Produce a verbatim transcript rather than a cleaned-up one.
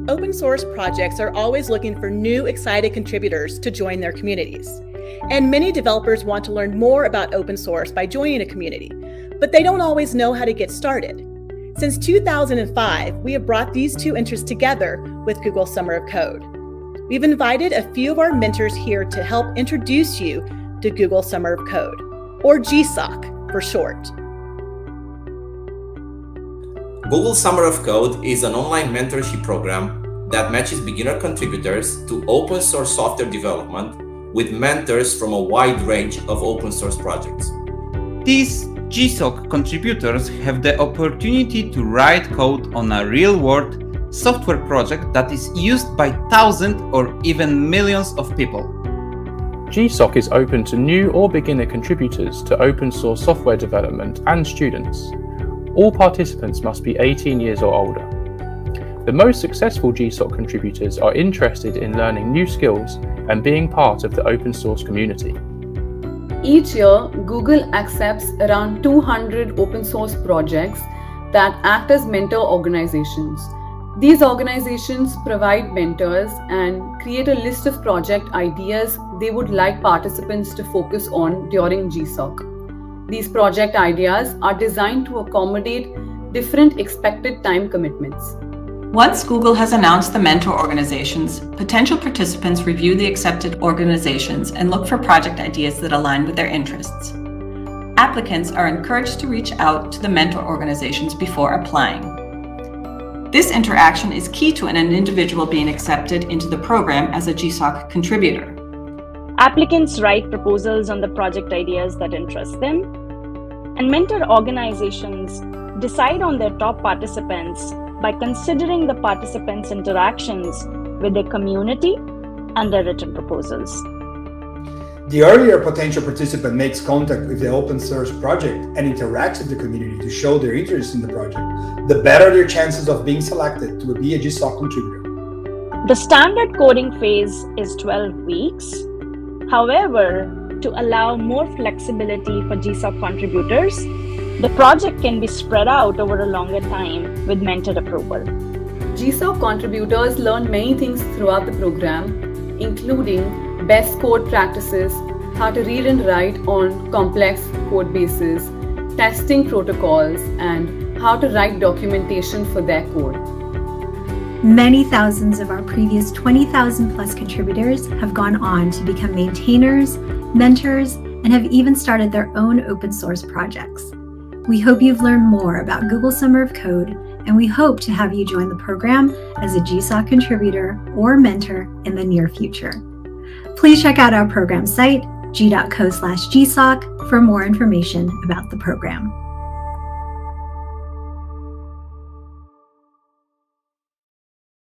Open source projects are always looking for new, excited contributors to join their communities. And many developers want to learn more about open source by joining a community, but they don't always know how to get started. Since two thousand five, we have brought these two interests together with Google Summer of Code. We've invited a few of our mentors here to help introduce you to Google Summer of Code, or G S O C for short. Google Summer of Code is an online mentorship program that matches beginner contributors to open source software development with mentors from a wide range of open source projects. These G S O C contributors have the opportunity to write code on a real-world software project that is used by thousands or even millions of people. G S O C is open to new or beginner contributors to open source software development and students. All participants must be eighteen years or older. The most successful G S O C contributors are interested in learning new skills and being part of the open source community. Each year, Google accepts around two hundred open source projects that act as mentor organizations. These organizations provide mentors and create a list of project ideas they would like participants to focus on during G S O C. These project ideas are designed to accommodate different expected time commitments. Once Google has announced the mentor organizations, potential participants review the accepted organizations and look for project ideas that align with their interests. Applicants are encouraged to reach out to the mentor organizations before applying. This interaction is key to an individual being accepted into the program as a G S O C contributor. Applicants write proposals on the project ideas that interest them, and mentor organizations decide on their top participants by considering the participants' interactions with their community and their written proposals. The earlier a potential participant makes contact with the open source project and interacts with the community to show their interest in the project, the better their chances of being selected to be a G S O C contributor. The standard coding phase is twelve weeks. However, to allow more flexibility for G S O C contributors, the project can be spread out over a longer time with mentor approval. G S O C contributors learn many things throughout the program, including best code practices, how to read and write on complex code bases, testing protocols, and how to write documentation for their code. Many thousands of our previous twenty thousand plus contributors have gone on to become maintainers, mentors, and have even started their own open source projects. We hope you've learned more about Google Summer of Code, and we hope to have you join the program as a G S O C contributor or mentor in the near future. Please check out our program site, g dot co slash G S O C, for more information about the program.